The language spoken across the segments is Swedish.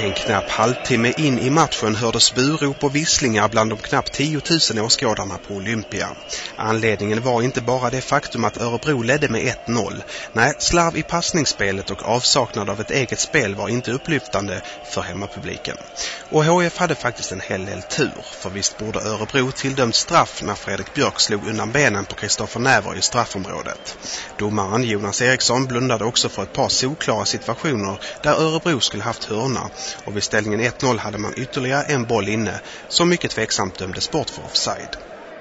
En knapp halvtimme in i matchen hördes burop och visslingar bland de knappt 10 000 åskådarna på Olympia. Anledningen var inte bara det faktum att Örebro ledde med 1-0. Nej, slarv i passningsspelet och avsaknad av ett eget spel var inte upplyftande för hemmapubliken. Och HF hade faktiskt en hel del tur, för visst borde Örebro tilldömt straff när Fredrik Björk slog undan benen på Kristoffer Näver i straffområdet. Domaren Jonas Eriksson blundade också för ett par solklara situationer där Örebro skulle haft hörna, och vid ställningen 1-0 hade man ytterligare en boll inne som mycket tveksamt dömdes bort för offside.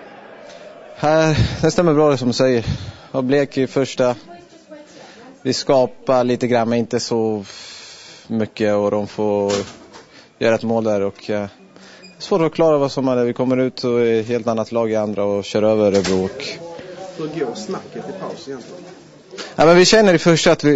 Det stämmer bra det som du säger. Och Blek i första. Vi skapar lite grann men inte så mycket, och de får göra ett mål där, och det är svårt att klara vad som är det. Vi kommer ut och är ett helt annat lag i andra och kör över Örebro. Hur går snacket i paus egentligen? Ja, men vi känner i första att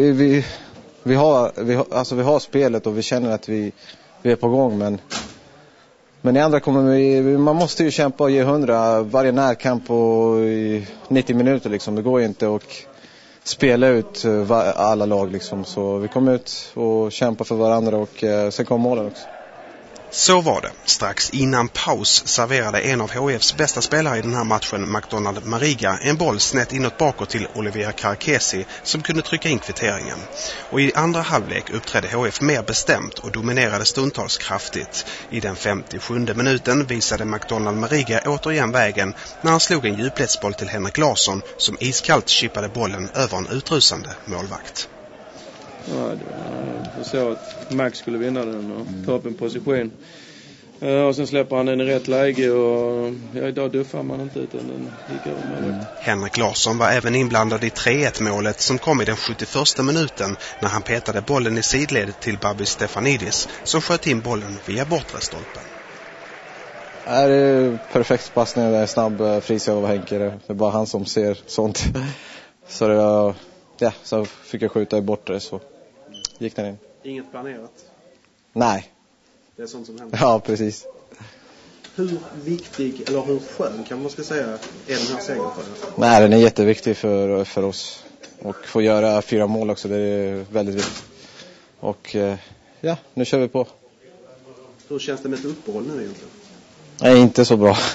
vi har spelet och vi känner att vi är på gång, men i andra kommer man måste ju kämpa och ge 100 varje närkamp i 90 minuter liksom. Det går ju inte att spela ut alla lag liksom. Så vi kommer ut och kämpa för varandra, och sen kommer målen också. Så var det. Strax innan paus serverade en av HFs bästa spelare i den här matchen, McDonald Mariga, en boll snett inåt bakåt till Olivier Karakesi som kunde trycka in kvitteringen. Och i andra halvlek uppträdde HF mer bestämt och dominerade stundtals kraftigt. I den 57 minuten visade McDonald Mariga återigen vägen när han slog en djupledsboll till Henrik Larsson som iskallt chippade bollen över en utrusande målvakt. Ja, jag såg att Max skulle vinna den och ta upp en position. Och sen släpper han den i rätt läge, och idag duffar man inte, utan den gick över. Henrik Larsson var även inblandad i 3-1-målet som kom i den 71 minuten när han petade bollen i sidledet till Babis Stefanidis som sköt in bollen via bortre stolpen. Det är perfekt passning, det är snabb frisig av Henke. Det är bara han som ser sånt. Så det var, så fick jag skjuta i bortre, så gick den in. Inget planerat? Nej. Det är sånt som händer? Ja, precis. Hur viktig, eller hur skön kan man ska säga, är den här segern för er? Nej, den är jätteviktig för oss. Och få göra 4 mål också, det är väldigt viktigt. Och nu kör vi på. Hur känns det med ett uppehåll nu egentligen? Nej, inte så bra.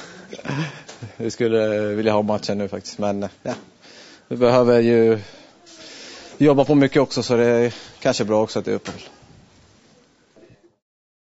Vi skulle vilja ha matchen nu faktiskt, men vi behöver ju jobba på mycket också, så det är kanske bra också att det är uppehåll.